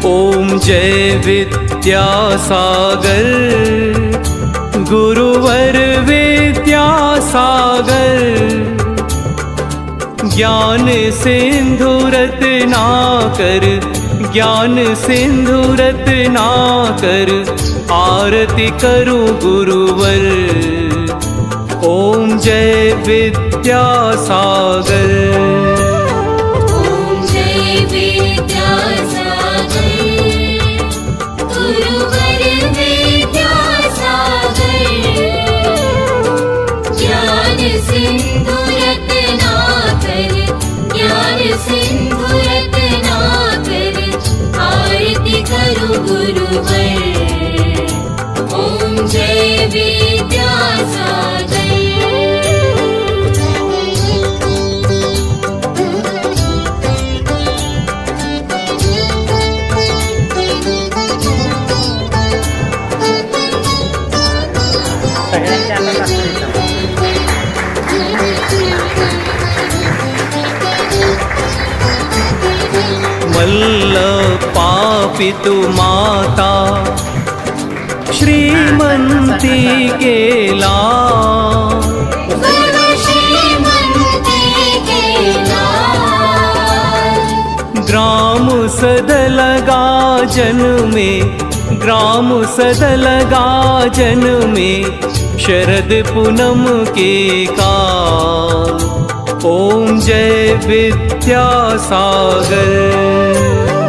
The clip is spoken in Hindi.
ओम जय विद्यासागर गुरुवर विद्यासागर। ज्ञान सिंधु रत्नाकर ज्ञान सिंधु रत्नाकर आरती करूं गुरुवर। ओम जय विद्यासागर। ओम जय विद्यासागर गुरुवर विद्यासागर। ज्ञान सिंधु रत्नाकर ज्ञान सिंधु रत्नाकर आरती करूं गुरुवर। ओम जय विद्यासागर। मल्ल पापितु माता श्रीमंती के लाल। ग्राम सदलगा जन्मे ग्राम सदलगा जन्मे शरद पूनम के काल। ओम जय विद्यासागर।